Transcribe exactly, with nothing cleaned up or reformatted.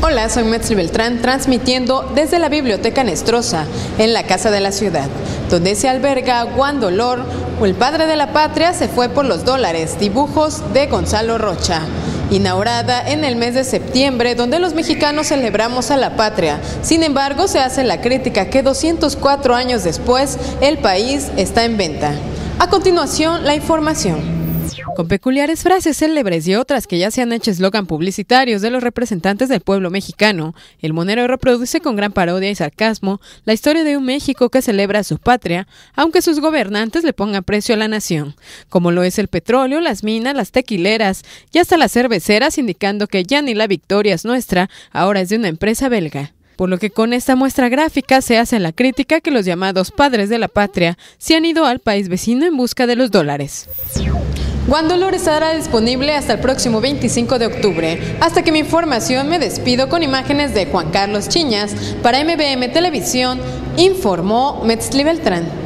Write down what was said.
Hola, soy Metzli Beltrán, transmitiendo desde la Biblioteca Nestrosa, en la Casa de la Ciudad, donde se alberga Guandolor, o el padre de la patria se fue por los dólares, dibujos de Gonzalo Rocha. Inaugurada en el mes de septiembre, donde los mexicanos celebramos a la patria. Sin embargo, se hace la crítica que doscientos cuatro años después, el país está en venta. A continuación, la información. Con peculiares frases célebres y otras que ya se han hecho eslogan publicitarios de los representantes del pueblo mexicano, el monero reproduce con gran parodia y sarcasmo la historia de un México que celebra a su patria, aunque sus gobernantes le pongan precio a la nación, como lo es el petróleo, las minas, las tequileras y hasta las cerveceras, indicando que ya ni la victoria es nuestra, ahora es de una empresa belga. Por lo que con esta muestra gráfica se hace la crítica que los llamados padres de la patria se han ido al país vecino en busca de los dólares. Guandolor estará disponible hasta el próximo veinticinco de octubre. Hasta que mi información, me despido con imágenes de Juan Carlos Chiñas. Para M B M Televisión, informó Metzli Beltrán.